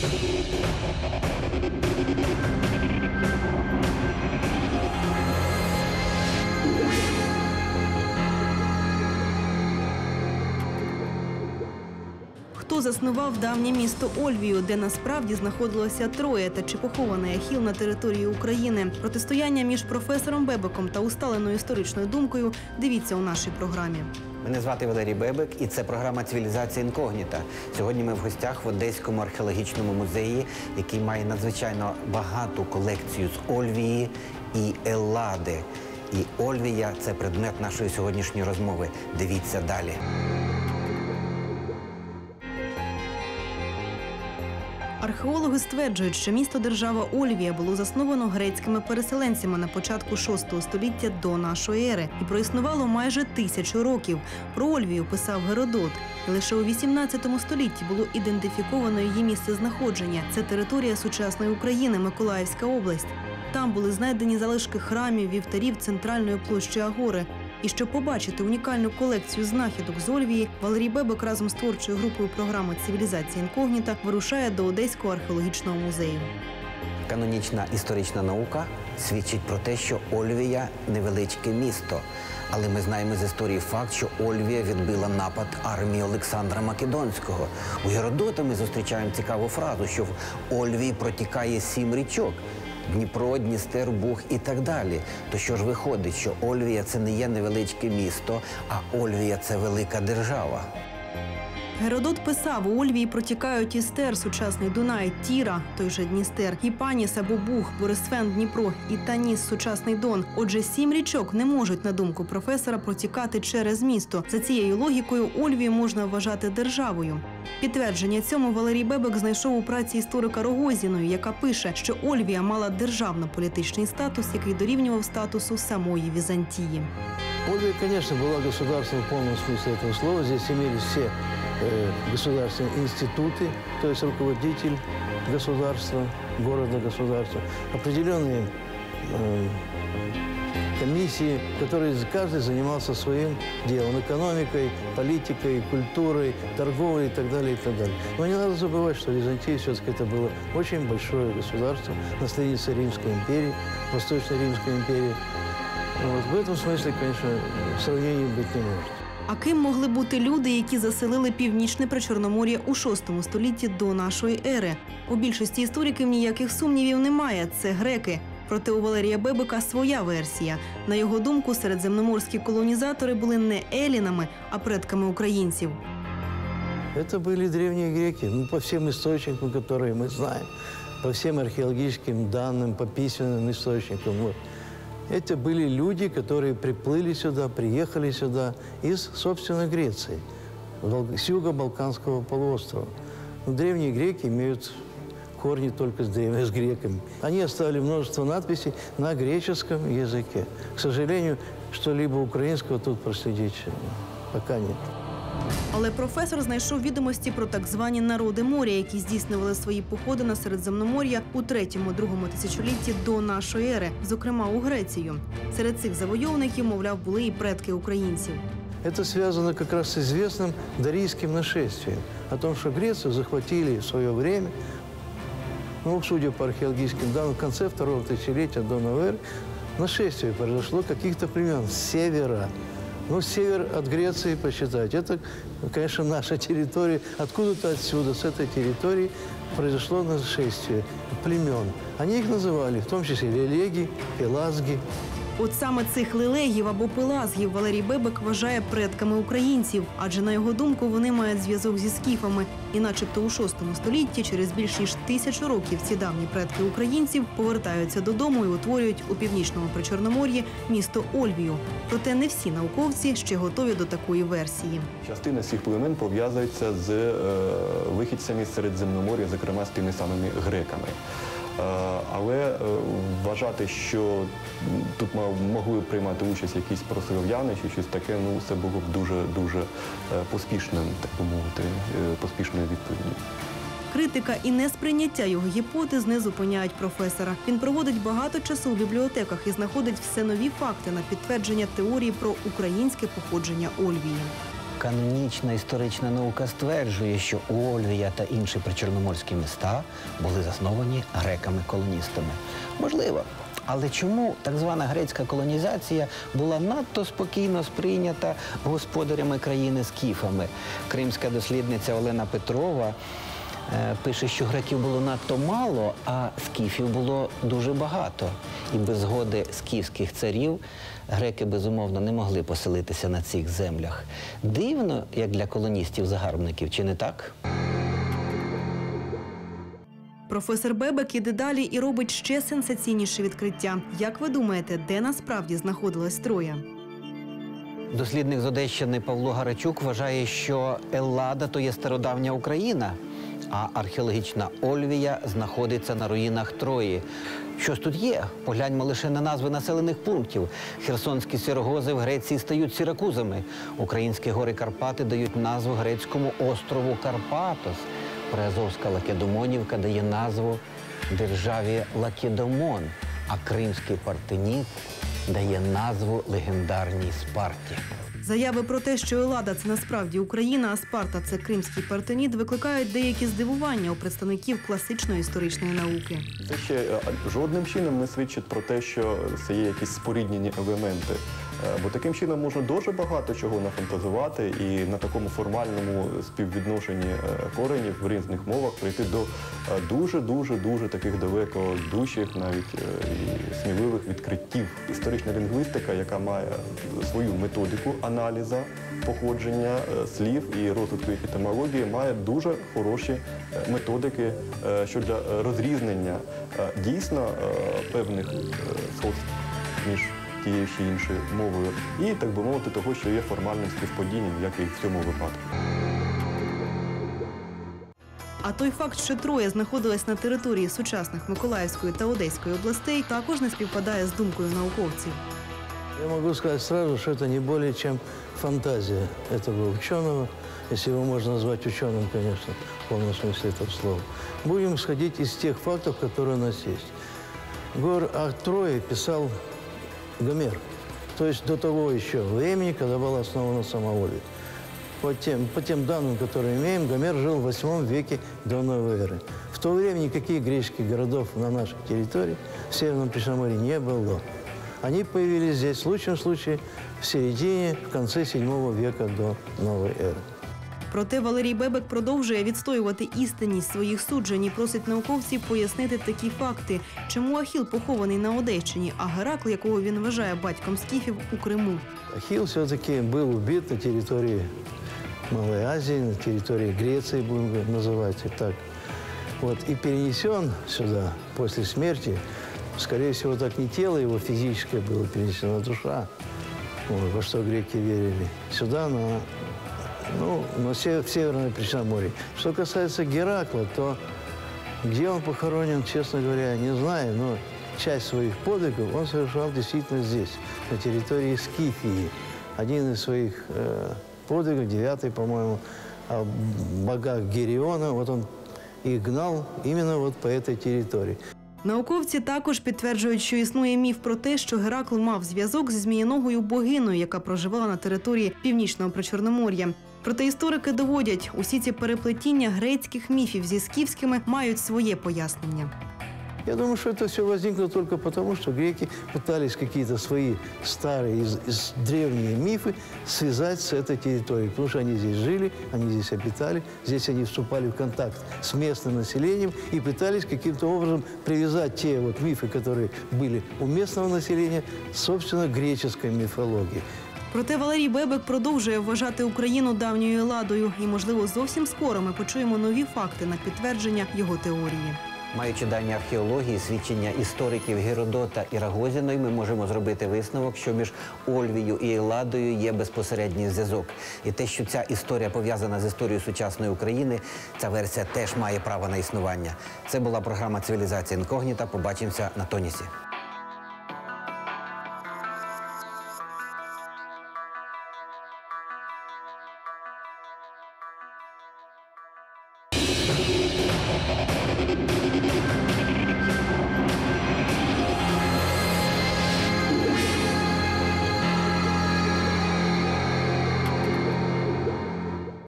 Хто заснував давнє місто Ольвію, де насправді знаходилося Троя та чи похований Ахіл на території України? Протистояння між професором Бебеком та усталеною історичною думкою дивіться у нашій програмі. Мене звати Валерій Бебек, і це програма «Цивілізація інкогніта». Сьогодні ми в гостях в Одеському археологічному музеї, який має надзвичайно багату колекцію з Ольвії і Еллади. І Ольвія – це предмет нашої сьогоднішньої розмови. Дивіться далі. Археологи стверджують, що місто-держава Ольвія було засновано грецькими переселенцями на початку VI століття до нашої ери і проіснувало майже 1000 років. Про Ольвію писав Геродот. І лише у 18 столітті було ідентифіковано її місцезнаходження. Це територія сучасної України, Миколаївська область. Там були знайдені залишки храмів, вівтарів центральної площі Агори. І щоб побачити унікальну колекцію знахідок з Ольвії, Валерій Бебек разом з творчою групою програми «Цивілізація інкогніта» вирушає до Одеського археологічного музею. Канонічна історична наука свідчить про те, що Ольвія – невеличке місто. Але ми знаємо з історії факт, що Ольвія відбила напад армії Олександра Македонського. У Геродота ми зустрічаємо цікаву фразу, що в Ольвії протікає 7 річок. Дніпро, Дністер, Буг і так далі. То що ж виходить, що Ольвія – це не є невеличке місто, а Ольвія – це велика держава? Геродот писав, у Ольвії протікають Істер, сучасний Дунай, Тіра, той же Дністер, Іпаніс або Буг, Борисфен, Дніпро і Таніс, сучасний Дон. Отже, 7 річок не можуть, на думку професора, протікати через місто. За цією логікою Ольвію можна вважати державою. Підтвердження цьому Валерій Бебек знайшов у праці історика Рогозіної, яка пише, що Ольвія мала державно-політичний статус, який дорівнював статусу самої Візантії. Ольвия, конечно, была государством в полном смысле этого слова. Здесь имелись все государственные институты, то есть руководитель государства, города-государства, определенные комиссии, которые каждый занимался своим делом, экономикой, политикой, культурой, торговлей и так далее, и так далее. Но не надо забывать, что Византия все-таки это было очень большое государство, наследница Римской империи, Восточной Римской империи. Вот. В этом смысле, конечно, сравнений быть не может. А ким могли бути люди, які заселили північне Причорномор'я у VI столітті до нашої ери? У більшості істориків ніяких сумнівів немає – це греки. Проте у Валерія Бебека своя версія. На його думку, середземноморські колонізатори були не елінами, а предками українців. Это были древние греки, по всем источникам, которые мы знаем, по всем археологическим данным, по письменным источникам. Вот. Это были люди, которые приплыли сюда, приехали сюда из, собственно, Греции, с юго-Балканского полуострова. Но древние греки имеют корни только с греками. Они оставили множество надписей на греческом языке. К сожалению, что-либо украинского тут проследить пока нет. Але професор знайшов відомості про так звані народи моря, які здійснювали свої походи на Середземномор'я у 3-2 тисячолітті до нашої ери, зокрема у Грецію. Серед цих завойовників, мовляв, були і предки українців. Это связано как раз с известным дарийским нашествием. О том, что Грецию захватили в свое время, ну, судя по археологическим данным, в конце 2-го тысячелетия до новой эры, нашествие произошло каких-то племен с севера. Ну, север от Греции посчитать. Это, конечно, наша территория. Откуда-то отсюда, с этой территории, произошло нашествие племен. Они их называли, в том числе лелеги, пелазги. От саме цих лелегів або пелазгів Валерій Бебек вважає предками українців, адже, на його думку, вони мають зв'язок зі скіфами. І начебто у VI столітті, через більш ніж 1000 років, ці давні предки українців повертаються додому і утворюють у північному Причорномор'ї місто Ольвію. Проте не всі науковці ще готові до такої версії. Частина цих племен пов'язується з вихідцями з Середземномор'я, зокрема з тими самими греками. Але вважати, що тут могли приймати участь якісь прослав'яни чи щось таке, ну, це було б дуже поспішним, так би мовити, поспішною відповіддю. Критика і несприйняття його гіпотез не зупиняють професора. Він проводить багато часу в бібліотеках і знаходить все нові факти на підтвердження теорії про українське походження Ольвії. Канонічна історична наука стверджує, що Ольвія та інші причорноморські міста були засновані греками-колоністами. Можливо. Але чому так звана грецька колонізація була надто спокійно сприйнята господарями країни скіфами? Кримська дослідниця Олена Петрова пише, що греків було надто мало, а скіфів було дуже багато. І без згоди скіфських царів греки, безумовно, не могли поселитися на цих землях. Дивно, як для колоністів-загарбників, чи не так? Професор Бебек іде далі і робить ще сенсаційніше відкриття. Як ви думаєте, де насправді знаходилась Троя? Дослідник з Одещини Павло Гарачук вважає, що Еллада – то є стародавня Україна, а археологічна Ольвія знаходиться на руїнах Трої. Що ж тут є? Погляньмо лише на назви населених пунктів. Херсонські Сірогози в Греції стають Сіракузами. Українські гори Карпати дають назву грецькому острову Карпатос. Приазовська Лакедемонівка дає назву державі Лакедемон, а кримський Партеніт дає назву легендарній Спарті. Заяви про те, що Еллада – це насправді Україна, а Спарта – це кримський Партеніт, викликають деякі здивування у представників класичної історичної науки. Це ще жодним чином не свідчить про те, що це є якісь споріднені елементи. Бо таким чином можна дуже багато чого нафантазувати і на такому формальному співвідношенні коренів в різних мовах прийти до дуже таких далекодущих, навіть і сміливих відкриттів. Історична лінгвістика, яка має свою методику аналізу походження слів і розвитку їх етимології, має дуже хороші методики щодо розрізнення дійсно певних сходств між тією чи іншою мовою і, так би мовити, того, що є формальним співпадінням, як і в цьому випадку. А той факт, що Троя знаходилась на території сучасних Миколаївської та Одеської областей, також не співпадає з думкою науковців. Я могу сказать сразу, что это не более чем фантазия этого ученого, если его можно назвать ученым, конечно, в полном смысле этого слова. Будем исходить из тех фактов, которые у нас есть. О Трое писал Гомер, то есть до того еще времени, когда была основана сама Ольвия. По тем данным, которые имеем, Гомер жил в 8 веке до новой эры. В то время никаких греческих городов на нашей территории в Северном Причерноморье не было. Они появились здесь в лучшем случае в середине, в конце 7 века до новой эры. Проте Валерій Бебек продовжує відстоювати істинність своїх суджень і просить науковців пояснити такі факти. Чому Ахіл похований на Одещині, а Геракл, якого він вважає батьком скіфів, у Криму? Ахилл все-таки был убит на территории Малой Азии, на территории Греции, будем называть и так. Вот, и перенесен сюда после смерти, скорее всего, так не тело его физическое было перенесено, а душа, вот, во что греки верили, сюда, в Северное Причерноморье. Что касается Геракла, то где он похоронен, честно говоря, не знаю, но часть своих подвигов он совершал действительно здесь, на территории Скифии. Один из своих подвигов, 9-й, по-моему, о богах Гериона, вот он их гнал именно вот по этой территории. Науковці також підтверджують, що існує міф про те, що Геракл мав зв'язок зі змієногою богиною, яка проживала на території Північного Причорномор'я. Проте історики доводять, усі ці переплетіння грецьких міфів зі скіфськими мають своє пояснення. Я думаю, что это все возникло только потому, что греки пытались какие-то свои старые, древние мифы связать с этой территорией. Потому что они здесь жили, они здесь обитали, здесь они вступали в контакт с местным населением и пытались каким-то образом привязать те вот мифы, которые были у местного населения, собственно, греческой мифологии. Проте Валерій Бебек продовжує вважати Україну давньою Елладою. І, можливо, зовсім скоро ми почуємо нові факти на підтвердження його теорії. Маючи дані археології, свідчення істориків Геродота і Рагозіної, ми можемо зробити висновок, що між Ольвією і Елладою є безпосередній зв'язок. І те, що ця історія пов'язана з історією сучасної України, ця версія теж має право на існування. Це була програма «Цивілізація інкогніта». Побачимося на Тонісі.